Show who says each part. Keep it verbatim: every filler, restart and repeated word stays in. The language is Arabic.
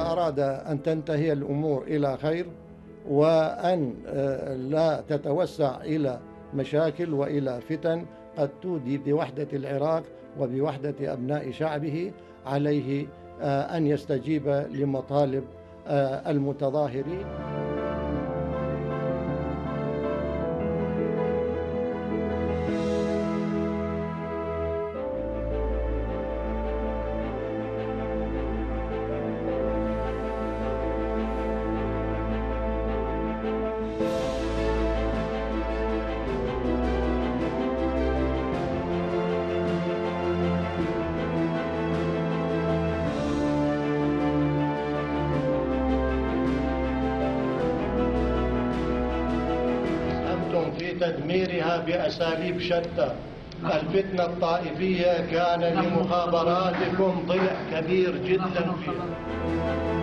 Speaker 1: أراد أن تنتهي الأمور إلى خير وأن لا تتوسع إلى مشاكل وإلى فتن قد تودي بوحدة العراق وبوحدة أبناء شعبه، عليه أن يستجيب لمطالب المتظاهرين. في تدميرها بأساليب شتى. الفتنة الطائفية كان لمخابراتكم ضلع كبير جدا فيها.